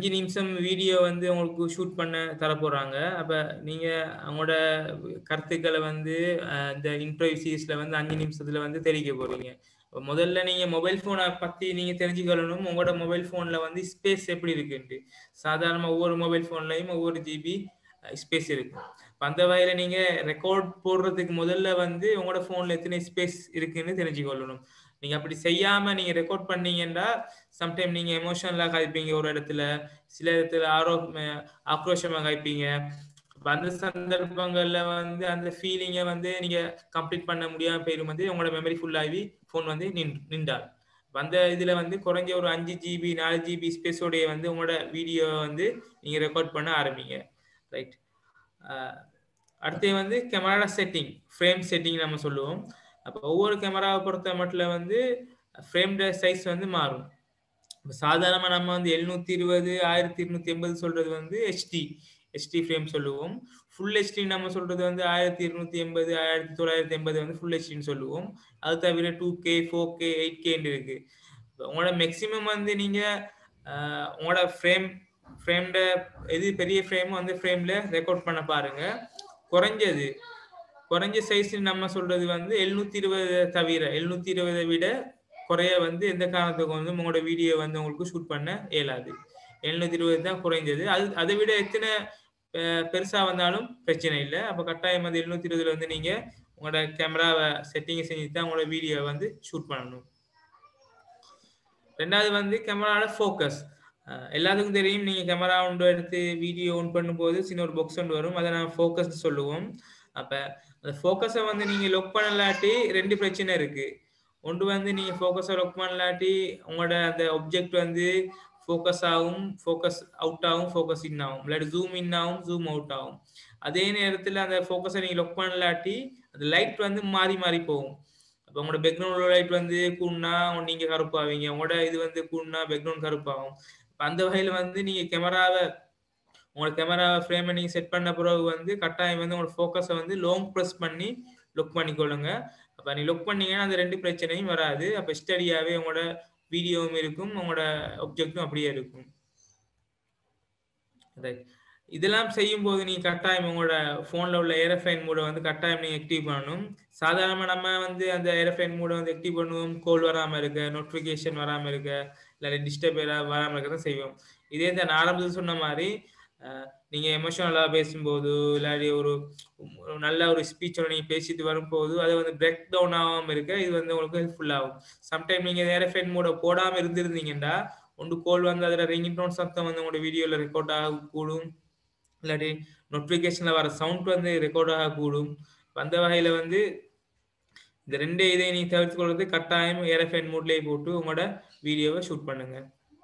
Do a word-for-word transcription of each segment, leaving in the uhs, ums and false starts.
அஞ்சு நிமிஷம் வீடியோ வந்து உங்களுக்கு ஷூட் பண்ண தரப்போறாங்க. அப்ப நீங்க அவங்களோட கருத்துக்கள வந்து அ இந்த இன்டர்வியூ சீரிஸ்ல வந்து அஞ்சு நிமிஷத்துல வந்து தெரிவிக்க போறீங்க. முதல்ல நீங்க மொபைல் ஃபோன பத்தி நீங்க தெரிஞ்சுக்கொள்ளணும். உங்களோட மொபைல் ஃபோன்ல வந்து ஸ்பேஸ் எப்படி இருக்குன்ட்டு. சாதாரணமா ஒவ்வொரு மொபைல் ஃபோன்லயும் ஒவ்வொரு ஜிபி ஸ்பேஸ் இருக்கும். அந்த வகையில நீங்க ரெக்கார்ட் போடுறதுக்கு முதல்ல வந்து உங்களோட ஃபோன்ல எத்தனை ஸ்பேஸ் இருக்குன்னு தெரிஞ்சுக்கொள்ளணும். நீங்க அப்படி செய்யாம நீங்க ரெக்கார்ட் பண்ணீங்கன்னா சம்டைம் நீங்க எமோஷனலா காய்ப்பீங்க ஒரு இடத்துல, சில இடத்துல ஆரோ ஆக்ரோஷமா காய்ப்பீங்க. அந்த சந்தர்ப்பங்கள்ல வந்து அந்த ஃபீலிங்க வந்து நீங்க கம்ப்ளீட் பண்ண முடியாம போயிரும் வந்து உங்களோட மெமரி ஃபுல் ஆகி ஃபோன் வந்து நின் நின்றால் அந்த இதுல வந்து குறைஞ்ச ஒரு அஞ்சு ஜிபி நாலு ஜிபி ஸ்பேஸோடைய வந்து உங்களோட வீடியோ வந்து நீங்க ரெக்கார்ட் பண்ண ஆரம்பிங்க. ரைட். அடுத்து வந்து கேமரா செட்டிங், ஃப்ரேம் செட்டிங் நம்ம சொல்லுவோம். அப்போ ஒவ்வொரு கேமராவை பொறுத்த மட்டும் வந்து ஃப்ரேம் சைஸ் வந்து மாறும். சாதாரணமா நம்ம வந்து எழுநூத்தி இருபது ஆயிரத்தி இருநூத்தி எண்பது சொல்றது வந்து ஹெச்டி ஹெச்டி ஃப்ரேம் சொல்லுவோம். ஃபுல் ஹெச்டி நம்ம சொல்றது வந்து ஆயிரத்தி இருநூத்தி எண்பது ஆயிரத்தி தொள்ளாயிரத்தி எண்பது வந்து ஃபுல் ஹெச்டின்னு சொல்லுவோம். அது தவிர two K four K eight கேன்னு இருக்கு. உங்களோட மேக்சிமம் வந்து நீங்க உங்களோட ஃப்ரேம் ஃப்ரேம்ட எது பெரிய ஃப்ரேமோ அந்த ஃப்ரேம்ல ரெக்கார்ட் பண்ண பாருங்க. குறைஞ்சது குறைஞ்ச சைஸ் நம்ம சொல்றது வந்து எழுநூத்தி இருபது தவிர எழுநூத்தி இருபதை விட குறைய வந்து எந்த காரணத்துக்கும் வந்து உங்களோட வீடியோ வந்து உங்களுக்கு ஷூட் பண்ண இயலாது. எழுநூத்தி இருபது தான் குறைஞ்சது. அது அதை விட எத்தனை பெருசா வந்தாலும் பிரச்சனை இல்லை. அப்ப கட்டாயம் வந்து எழுநூத்தி இருபதுல வந்து நீங்க உங்களோட கேமராவை செட்டிங் செஞ்சு தான் உங்களோட வீடியோ வந்து ஷூட் பண்ணணும். ரெண்டாவது வந்து கேமராவோட ஃபோக்கஸ். எல்லாத்துக்கும் தெரியும், நீங்க கேமரா ஒன்று எடுத்து வீடியோ ஒன் பண்ணும்போது சின்ன ஒரு பாக்ஸ் ஒன்று வரும், அதை நான் ஃபோக்கஸ் சொல்லுவோம். அப்ப அந்த ஃபோக்கஸை வந்து நீங்க லொக் பண்ணலாட்டி ரெண்டு பிரச்சனை இருக்கு. ஒன்று வந்து நீங்க ஃபோக்கஸை லொக் பண்ணலாட்டி உங்களோட அந்த ஆப்ஜெக்ட் வந்து ஃபோக்கஸ் ஆகும், ஃபோக்கஸ் அவுட் ஆகும், ஃபோக்கஸ் இன் ஆகும், இல்லாட்டி ஜூம் இன் ஆகும், ஜூம் அவுட் ஆகும். அதே நேரத்தில் அந்த ஃபோக்கஸை நீங்க லொக் பண்ணலாட்டி அந்த லைட் வந்து மாறி மாறி போகும். அப்போ உங்களோட பேக்ரவுண்ட் லைட் வந்து கூடனா நீங்க கருப்பாவீங்க, உங்களோட இது வந்து கூடனா பேக்ரவுண்ட் கருப்பாகும். அந்த வகையில வந்து நீங்க கேமராவை உங்களோட கேமரா ஃப்ரேமை நீங்க செட் பண்ண பிறகு வந்து கட்டாயம் வந்து உங்களோட ஃபோக்கஸை வந்து லாங் ப்ரெஸ் பண்ணி லுக் பண்ணிக்கொள்ளுங்க. அப்போ நீ லுக் பண்ணீங்கன்னா அந்த ரெண்டு பிரச்சனையும் வராது. அப்போ ஸ்டடியாவே உங்களோட வீடியோவும் இருக்கும், உங்களோட ஆப்ஜெக்டும் அப்படியே இருக்கும். ரைட். இதெல்லாம் செய்யும் போது நீங்க கட்டாயம் உங்களோட போன்ல உள்ள ஏரோஃப்ளைன் மோட வந்து கட்டாயம் நீங்க ஆக்டிவ் பண்ணணும். சாதாரணமா நம்ம வந்து அந்த ஏரோஃப்ளைன் மோட வந்து ஆக்டிவ் பண்ணுவோம், கோல் வராம இருக்க, நோட்டிபிகேஷன் வராம இருக்க, இல்ல டிஸ்டர்ப் வராம இருக்க தான் செய்வோம். இதே தான் ஆரம்பத்தில் சொன்ன மாதிரி நீங்க எமோஷனலா பேசும்போது இல்லாட்டி ஒரு நல்ல ஒரு ஸ்பீச்சோட நீங்க பேசிட்டு வரும்போது அதை வந்து பிரேக் டவுன் ஆகாம இருக்க இது வந்து உங்களுக்கு ஹெல்ப்ஃபுல் ஆகும். சம்டைம் நீங்க ஏரோஃப்ளைன் மோட போடாம இருந்திருந்தீங்கன்னா ஒன்று கோல் வந்து அதில் ரிங்கிங் டோன் சத்தம் வந்து உங்களோட வீடியோவில் ரெக்கார்ட் ஆக கூடும், இல்லாட்டி நோட்டிபிகேஷன்ல வர சவுண்ட் வந்து ரெக்கார்ட் ஆக கூடும். அந்த வகையில வந்து இந்த ரெண்டே இதை நீ தவிர்த்து கொள்வது கட்டாயம் ஏரோஃப்ளைன் மோட்லேயே போட்டு உங்களோட வீடியோவை ஷூட் பண்ணுங்க.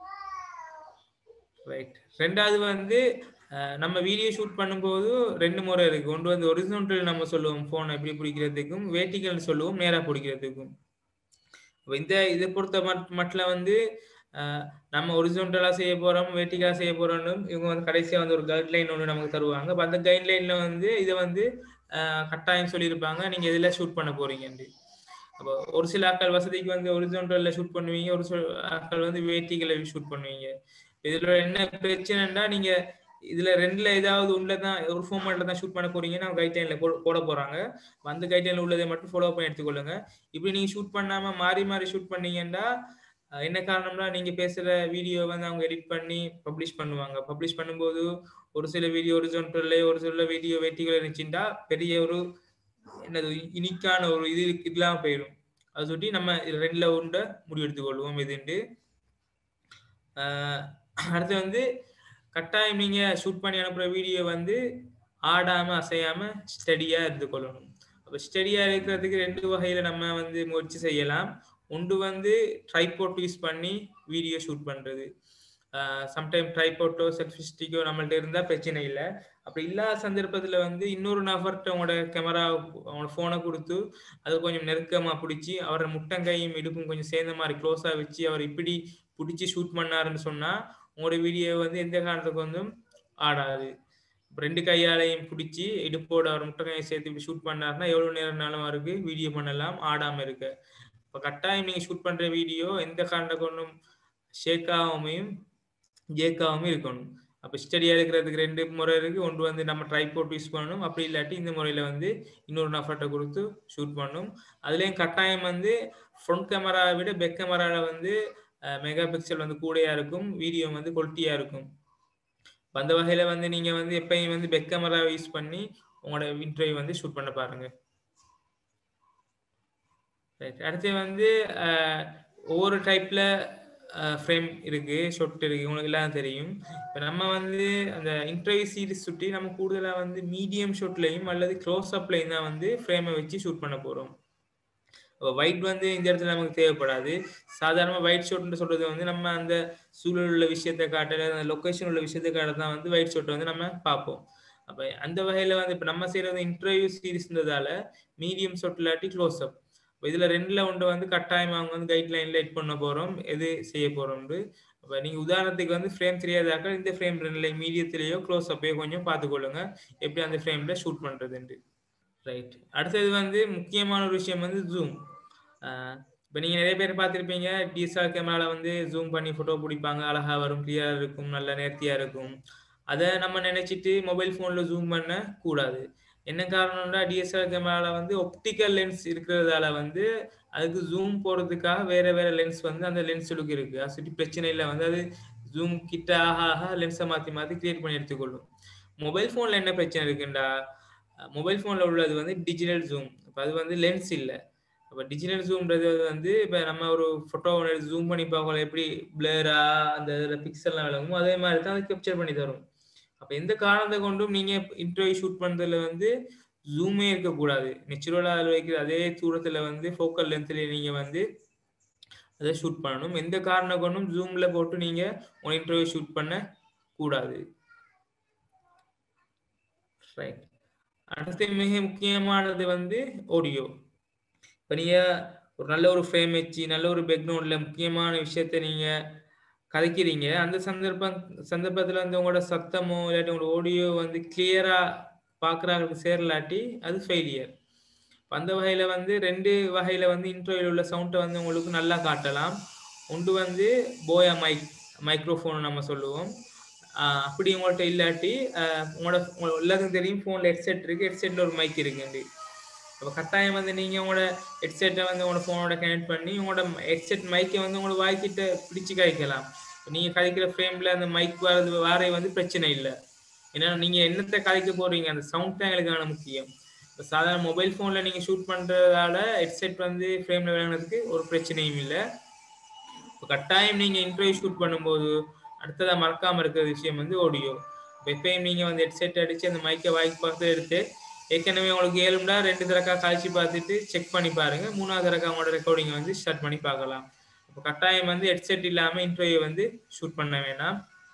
ரைட். ரெண்டாவது வந்து நம்ம வீடியோ ஷூட் பண்ணும்போது ரெண்டு முறை இருக்கு. ஒன்று வந்து ஒரிஜினல் நம்ம சொல்லுவோம் போனை எப்படி பிடிக்கிறதுக்கும், வேர்டிகல் சொல்லுவோம் நேரா பிடிக்கிறதுக்கும். இந்த இதை பொறுத்த மட்டும் வந்து நம்ம ஒரிஜினலா செய்ய போறோம், வெர்டிகலா செய்ய போறோம்னு இவங்க வந்து கடைசியா வந்து ஒரு கைட்லைன் ஒன்று நமக்கு தருவாங்க. அந்த கைட்லைன்ல வந்து இதை வந்து கட்டாயம் சொல்லியிருப்பாங்க நீங்க எதுல ஷூட் பண்ண போறீங்கன்னு. அப்போ ஒரு சில ஆட்கள் வசதிக்கு வந்து ஒரிஜினல்ல ஷூட் பண்ணுவீங்க, ஒரு சில ஆட்கள் வந்து வேர்டிகல்ல ஷூட் பண்ணுவீங்க. இதுல என்ன பிரச்சனைன்னா நீங்க இதுல ரெண்டுல ஏதாவது உள்ளதான் ஒரு ஃபார்மேட்ல தான் ஷூட் பண்ண போறீங்கன்னா கைட்லைன்ல போட போறாங்க. அந்த கைட்லைன்ல உள்ளதை மட்டும் ஃபாலோ பண்ணி எடுத்துக்கொள்ளுங்க. இப்படி நீங்க ஷூட் பண்ணாம மாறி மாறி ஷூட் பண்ணீங்கன்னா என்ன காரணம்னா நீங்க பேசுற வீடியோ வந்து அவங்க எடிட் பண்ணி பப்ளிஷ் பண்ணுவாங்க. பப்ளிஷ் பண்ணும்போது ஒரு சில வீடியோ ஒரிஜினல்ல ஒரு சில வீடியோ வெர்டிகல் இருந்துச்சுன்னா பெரிய ஒரு என்னது யூனிக்கான ஒரு இது இல்லாம போயிடும். அதை சுட்டி நம்ம ரெண்டுல ஒன்றை முடிவு எடுத்துக்கொள்வோம் இதுண்டு. அடுத்து வந்து கட்டாயம் நீங்க ஷூட் பண்ணி அனுப்புற வீடியோ வந்து ஆடாம அசையாம ஸ்டடியா இருந்து கொள்ளணும். அப்ப ஸ்டடியா இருக்கிறதுக்கு ரெண்டு வகையில நம்ம வந்து முயற்சி செய்யலாம். ஒன்று வந்து ட்ரைபாட் யூஸ் பண்ணி வீடியோ ஷூட் பண்றது. சம்டைம் ட்ரைபாட்டோ செல்ஃபி ஸ்டிக்கோ நம்மள்ட்ட இருந்தா பிரச்சனை இல்லை. அப்படி இல்லாத சந்தர்ப்பத்துல வந்து இன்னொரு நபர்கிட்ட உங்களோட கேமரா அவங்களோட போனை கொடுத்து அது கொஞ்சம் நெருக்கமா பிடிச்சி அவரை முட்டங்கையும் இடுப்பும் கொஞ்சம் சேர்ந்த மாதிரி க்ளோஸா வச்சு அவர் இப்படி பிடிச்சி ஷூட் பண்ணாருன்னு சொன்னா உங்களோட வீடியோ வந்து எந்த காரணத்துக்கு வந்து ஆடாது. ரெண்டு கையாலையும் பிடிச்சி இடுப்போட அவர் முட்டங்கையை சேர்த்து இப்படி ஷூட் பண்ணாருன்னா எவ்வளவு நேரம்னாலும் அவருக்கு வீடியோ பண்ணலாம் ஆடாம இருக்க. இப்போ கட்டாயம் நீங்க ஷூட் பண்ற வீடியோ எந்த காரணத்துக்கு ஒன்றும் ஷேக் ஆகாமையும் ஜேக்காவும் இருக்கணும். அப்ப ஸ்டடியா எடுக்கிறதுக்கு ரெண்டு முறை இருக்கு. ஒன்று வந்து நம்ம ட்ரைபாட் யூஸ் பண்ணணும். அப்படி இல்லாட்டி இந்த முறையில வந்து இன்னொரு நபர்ட்ட குடுத்து ஷூட் பண்ணணும். அதுலயும் கட்டாயம் வந்து ஃப்ரண்ட் கேமராவை விட பேக் கேமரால வந்து அ மெகா பிக்சல் வந்து கூடயா இருக்கும். வீடியோ வந்து குவாலிட்டியா இருக்கும். அப்ப அந்த வகையில வந்து நீங்க வந்து எப்பயும் வந்து பேக் கேமராவை யூஸ் பண்ணி உங்களோட இன்டர்வியூ வந்து ஷூட் பண்ண பாருங்க. ரைட். அடுத்து வந்து அ ஒவ்வொரு டைப்ல அ ஃப்ரேம் இருக்கு, ஷாட் இருக்கு. உங்களுக்கு எல்லாம் தெரியும். இப்ப நம்ம வந்து அந்த இன்டர்வியூ சீரிஸ் சுட்டி நம்ம கூடுதலா வந்து மீடியம் ஷாட்லயும் அல்லது க்ளோஸ் அப்லயும் தான் வந்து ஃப்ரேமை வச்சு ஷூட் பண்ண போறோம். வைட் வந்து இந்த இடத்துல நமக்கு தேவைப்படாது. சாதாரணமா ஒயிட் ஷாட்ன்னு சொல்றது வந்து நம்ம அந்த சூழல் உள்ள விஷயத்த காட்ட, அந்த லொகேஷன் உள்ள விஷயத்த காட்ட தான் வந்து ஒயிட் ஷாட் வந்து நம்ம பார்ப்போம். அப்ப அந்த வகையில வந்து இப்ப நம்ம செய்யறது இன்டர்வியூ சீரிஸ்ன்றதால மீடியம் ஷாட் இல்லாட்டி க்ளோஸ் அப். இதுல ரெண்டுல ஒன்று வந்து கட்டாயம் அவங்க வந்து கைட்லைன்ல எட் பண்ண போறோம். எது செய்ய போறோம்னு. அப்ப நீங்க உதாரணத்துக்கு வந்து ஃப்ரேம் தெரியாதாக்க இந்த ஃப்ரேம் ரெண்டுல மீடியத்திலேயோ க்ளோஸ் அப்பையோ கொஞ்சம் பார்த்துக்கொள்ளுங்க. எப்படி அந்த ஃப்ரேம்ல ஷூட் பண்றதுன்னு. ரைட். அடுத்தது வந்து முக்கியமான ஒரு விஷயம் வந்து ஜூம். அ இப்ப நீங்க நெறைய பேர் பார்த்திருப்பீங்க. டிஎஸ்எல்ஆர் கேமரால வந்து ஜூம் பண்ணி ஃபோட்டோ புடிப்பாங்க. அழகா வரும், கிளியரா இருக்கும், நல்ல நேர்த்தியா இருக்கும். அத நம்ம நெனச்சிட்டு மொபைல் ஃபோன்ல ஜூம் பண்ண கூடாது. என்ன காரணம்னா டிஎஸ்எல்ஆர் கேமரால வந்து ஆப்டிகல் லென்ஸ் இருக்கிறதால வந்து அதுக்கு ஜூம் போடுறதுக்காக வேற வேற லென்ஸ் வந்து அந்த லென்ஸுக்கு இருக்கு. அது சுத்தி பிரச்சனை இல்ல வந்து அது ஜூம் கிட்ட ஆக ஆக லென்ஸை மாத்தி மாத்தி கிரியேட் பண்ணி எடுத்துக்கொள்ளும். மொபைல் ஃபோன்ல என்ன பிரச்சனை இருக்குண்டா, மொபைல் ஃபோன்ல உள்ளது வந்து டிஜிட்டல் ஜூம். அப்ப அது வந்து லென்ஸ் இல்ல. அப்ப டிஜிட்டல் ஜூம்ன்றது வந்து இப்ப நம்ம ஒரு ஃபோட்டோ ஜூம் பண்ணி பார்க்கல எப்படி பிளரா அந்த இதுல பிக்சல்லாம் விளங்குமோ அதே மாதிரி தான் அது கேப்சர் பண்ணி தரும். அப்ப எந்த காரணத்தை கொண்டும் நீங்க இன்டர்வியூ ஷூட் பண்றதுல வந்து ஜூமே இருக்கக்கூடாது. நேச்சுரலா அதில் வைக்கிற அதே தூரத்துல வந்து ஃபோக்கல் லென்த்ல நீங்க வந்து அதை ஷூட் பண்ணணும். எந்த காரணம் கொண்டும் ஜூம்ல போட்டு நீங்க உங்க இன்டர்வியூ ஷூட் பண்ண கூடாது. ரைட். அடுத்து மிக முக்கியமானது வந்து ஆடியோ. இப்ப நீங்க ஒரு நல்ல ஒரு ஃப்ரேம் வச்சு நல்ல ஒரு பேக்ரவுண்ட்ல முக்கியமான விஷயத்த நீங்க கதைக்கிறீங்க. அந்த சந்தர்ப்பம் சந்தர்ப்பத்துல வந்து உங்களோட சத்தமோ இல்லாட்டி உங்களோட ஆடியோ வந்து கிளியரா பார்க்குறாங்களுக்கு சேரலாட்டி அது ஃபெயிலியர். அந்த வகையில வந்து ரெண்டு வகையில வந்து இன்ட்ரோவில் உள்ள சவுண்ட வந்து உங்களுக்கு நல்லா காட்டலாம். ஒன்று வந்து போயா மைக் மைக்ரோஃபோன் நம்ம சொல்லுவோம். அ அப்படி உங்கள்ட்ட இல்லாட்டி அ உங்களோட உங்களுக்கு எல்லாத்துக்கும் தெரியும் ஃபோன்ல ஹெட்செட் இருக்கு. ஹெட்செட்ல ஒரு மைக் இருக்குண்டு. அப்ப கட்டாயம் வந்து நீங்க உங்களோட ஹெட்செட்டை வந்து உங்களோட ஃபோனோட கனெக்ட் பண்ணி உங்களோட ஹெட்செட் மைக்கை வந்து உங்களோட வாய்க்கிட்ட பிடிச்சு கழிக்கலாம். நீங்க கழிக்கிற ஃப்ரேம்ல அந்த மைக் வரது வாரை வந்து பிரச்சனை இல்லை. ஏன்னா நீங்க என்னத்தை கழிக்க போறீங்க அந்த சவுண்ட் தான் எங்களுக்கான முக்கியம். இப்போ சாதாரண மொபைல் ஃபோனில் நீங்கள் ஷூட் பண்ணுறதால ஹெட்செட் வந்து ஃப்ரேமில் விளங்குறதுக்கு ஒரு பிரச்சனையும் இல்லை. இப்போ கட்டாயம் நீங்கள் இன்டர்வியூ ஷூட் பண்ணும்போது அடுத்ததாக மறக்காமல் இருக்கிற விஷயம் வந்து ஆடியோ. இப்போ எப்பயும் நீங்கள் வந்து ஹெட்செட் அடித்து அந்த மைக்கை வாய்க்கு பார்த்து எடுத்து ஏற்கனவே உங்களுக்கு ஏழும்னா ரெண்டு தரக்கா காய்ச்சி பார்த்துட்டு செக் பண்ணி பாருங்க. மூணாவது தரக்கா உங்களோட ரெக்கார்டிங் வந்து ஸ்டார்ட் பண்ணி பார்க்கலாம். இப்போ கட்டாயம் வந்து ஹெட்செட் இல்லாமல் இன்டர்வியூ வந்து ஷூட் பண்ண வேணாம்.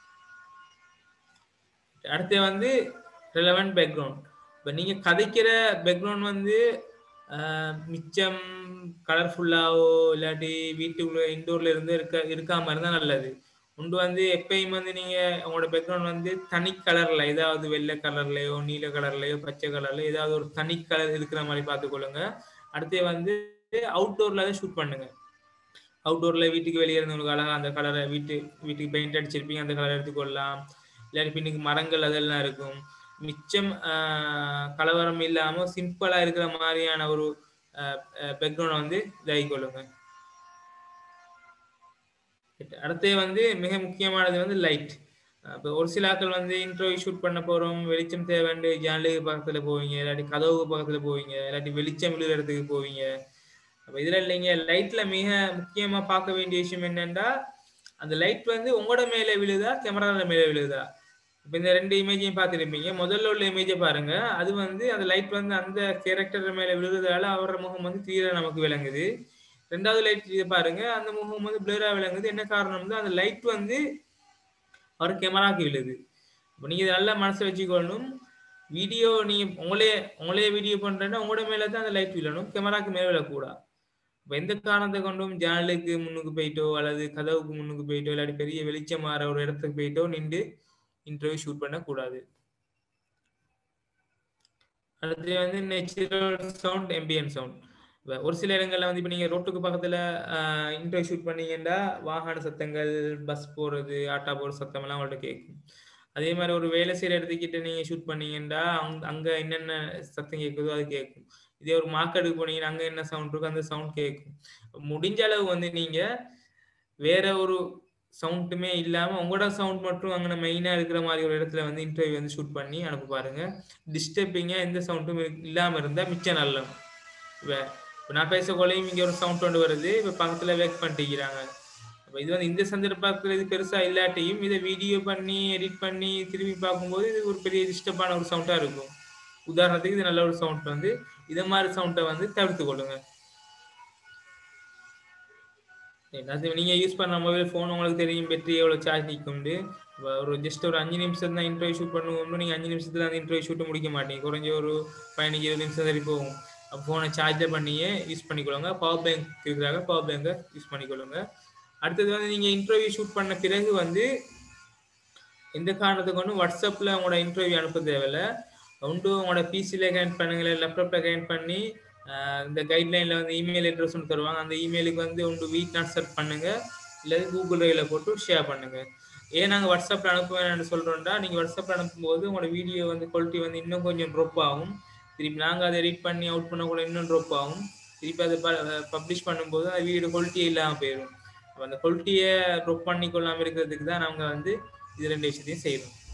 அடுத்து வந்து ரெலவெண்ட் பேக்ரவுண்ட். இப்போ நீங்கள் கதைக்கிற பேக்ரவுண்ட் வந்து மிச்சம் கலர்ஃபுல்லாவோ இல்லாட்டி வீட்டுக்குள்ள இன்டோர்ல இருந்து இருக்க இருக்காம இருந்தால் நல்லது. ஒன்று வந்து எப்பயும் வந்து நீங்கள் உங்களோட பேக்ரவுண்ட் வந்து தனி கலரில் ஏதாவது வெள்ளை கலர்லையோ நீல கலர்லையோ பச்சை கலர்லையோ ஏதாவது ஒரு தனி கலர் இருக்கிற மாதிரி பார்த்துக்கொள்ளுங்க. அடுத்து வந்து அவுட்டோரில் தான் ஷூட் பண்ணுங்க. அவுட்டோரில் வீட்டுக்கு வெளியே இருந்தவங்களுக்கு அழகாக அந்த கலரை வீட்டு வீட்டுக்கு பெயிண்ட் அடிச்சிருப்பீங்க அந்த கலர் எடுத்துக்கொள்ளலாம். இல்லாட்டி பின்னுக்கு மரங்கள் அதெல்லாம் இருக்கும். மிச்சம் கலவரம் இல்லாமல் சிம்பிளாக இருக்கிற மாதிரியான ஒரு பேக்ரவுண்டை வந்து இதாகி கொள்ளுங்க. அடுத்து வந்து மிக முக்கியமானது வந்து லைட். இப்போ ஒரு சில ஆட்கள் வந்து இன்டர்வியூ ஷூட் பண்ண போகிறோம் வெளிச்சம் தேவைண்டு ஜன்னலுக்கு பக்கத்தில் போவீங்க இல்லாட்டி கதவுக்கு பக்கத்தில் போவீங்க இல்லாட்டி வெளிச்சம் விழுகிற இடத்துக்கு போவீங்க. அப்போ இதில் இல்லைங்க லைட்டில் மிக முக்கியமாக பார்க்க வேண்டிய விஷயம் என்னென்னா அந்த லைட் வந்து உங்களோட மேலே விழுதா கேமராவில் மேலே விழுதா. இப்போ இந்த ரெண்டு இமேஜையும் பார்த்துருப்பீங்க. முதல்ல உள்ள இமேஜை பாருங்க. அது வந்து அந்த லைட் வந்து அந்த கேரக்டர் மேலே விழுறதால அவரோட முகம் வந்து கிளியராக நமக்கு விளங்குது. ரெண்டாவது லைட் இதை பாருங்க அந்த முகம் வந்து பிளரா விளங்குது. என்ன காரணம்னா அந்த லைட் வந்து அவர் கேமராக்கு விழுது. இப்போ நீங்க நல்லா மனசை வச்சுக்கொள்ளணும். வீடியோ நீங்க உங்களே உங்களே வீடியோ பண்றேன்னா உங்களோட மேல தான் அந்த லைட் விழணும். கேமராக்கு மேல விழக்கூடாது. இப்போ எந்த காரணத்தை கொண்டும் ஜன்னலுக்கு முன்னுக்கு போயிட்டோ அல்லது கதவுக்கு முன்னுக்கு போயிட்டோ இல்லாட்டி பெரிய வெளிச்சம் மாற ஒரு இடத்துக்கு போயிட்டோ நின்று இன்டர்வியூ ஷூட் பண்ணக்கூடாது. அடுத்து வந்து நேச்சுரல் சவுண்ட் எம்பியன் சவுண்ட். வ ஒரு சில இடங்கள்ல வந்து இப்ப நீங்க ரோட்டுக்கு பக்கத்துல அ இன்டர்வியூ ஷூட் பண்ணீங்கன்னா, வாகன சத்தங்கள், பஸ் போறது, ஆட்டோ போற சத்தமெல்லாம் உங்கள்ட்ட கேட்கும். அதே மாரி ஒரு வேலை செய்ற இடத்துக்கிட்ட நீங்க ஷூட் பண்ணீங்கன்னா, அங் அங்க என்னென்ன சத்தம் கேட்குதோ அது கேட்கும். இதே ஒரு மார்க்கெட்டுக்கு போனீங்கன்னா, அங்க என்ன சவுண்ட் இருக்கோ அந்த சவுண்ட் கேட்கும். முடிஞ்ச அளவு வந்து நீங்க வேற ஒரு சவுண்டுமே இல்லாம, உங்களோட சவுண்ட் மட்டும் அங்கன மெயினா இருக்கிற மாரி ஒரு இடத்துல வந்து இன்டர்வியூ வந்து ஷூட் பண்ணி அனுப்ப பாருங்க. டிஸ்டர்பிங்கா எந்த சவுண்டும் இல்லாம இருந்தா மிச்சம் நல்லது. வே இப்ப நான் பேசக்கொள்ளயும் இங்க ஒரு சவுண்ட் ஒண்ணு வருது. இப்ப பக்கத்துல வேக் பண்ணிட்டிருக்கிறாங்க. அப்ப இது வந்து இந்த சந்தர்ப்பத்துல இது பெருசா இல்லாட்டியும், இத வீடியோ பண்ணி, எடிட் பண்ணி, திரும்பி பார்க்கும்போது இது ஒரு பெரிய டிஸ்டர்பான ஒரு சவுண்டா இருக்கும். உதாரணத்துக்கு இது நல்ல ஒரு சவுண்ட் வந்து, இத மாரி சவுண்ட வந்து தவிர்த்துக் கொள்ளுங்க. எல்லாத்தையும் நீங்க யூஸ் பண்ண மொபைல் ஃபோன் உங்களுக்கு தெரியும் பேட்டரி எவ்வளோ சார்ஜ் நிக்கும்ண்டு. வ ஒரு ஜஸ்ட் ஒரு ஐந்து நிமிஷம் தான் இன்டர்வியூ ஷூட் பண்ணுவோம்னு நீங்க ஐந்து நிமிஷத்துல அந்த இன்டர்வியூ ஷூட்ட முடிக்க மாட்டீங்க. குறைஞ்ச ஒரு பதினைந்து, இருபது நிமிஷம் வரை போகும். அப்ப ஃபோன சார்ஜர் பண்ணியே யூஸ் பண்ணிக்கொள்ளுங்க. பவர் பேங்க் இருக்கிறாங்க. பவர் பேங்க யூஸ் பண்ணிக்கொள்ளுங்க. அடுத்தது வந்து நீங்க இன்டர்வியூ ஷூட் பண்ண பிறகு வந்து எந்த காரணத்துக்கு கொண்டும் WhatsAppல உங்களோட இன்டர்வியூ அனுப்ப தேவையில்ல. ஒன்று உங்களோட பிசில கனெக்ட் பண்ணுங்க, இல்ல லேப்டாப்ல கனெக்ட் பண்ணி, அ இந்த கைட்லைன்ல வந்து இமெயில் அட்ரஸ் ஒண்ணு தருவாங்க. அந்த இமெயிலுக்கு வந்து ஒன்று வீட்நாட் பண்ணுங்க. இல்ல Google Driveல போட்டு ஷேர் பண்ணுங்க. ஏன் நாங்க WhatsAppல அனுப்ப வேணாம்னு சொல்றோம்னா, நீங்க WhatsAppல அனுப்பும்போது உங்களோட வீடியோ வந்து குவாலிட்டி வந்து இன்னும் கொஞ்சம் ட்ராப் ஆகும். திருப்பி நாங்க அத எடிட் பண்ணி அவுட் பண்ணக்குள்ள இன்னும் ட்ராப் ஆகும். திருப்பி அத ப பப்ளிஷ் பண்ணும்போது அது வீடியோ குவாலிட்டியே இல்லாம போயிரும். அப்ப அந்த குவாலிட்டிய ட்ராப் பண்ணிக்கொள்ளாம இருக்கிறதுக்கு தான் நாங்க வந்து இது இரண்டு விஷயத்தையும் செய்றோம்.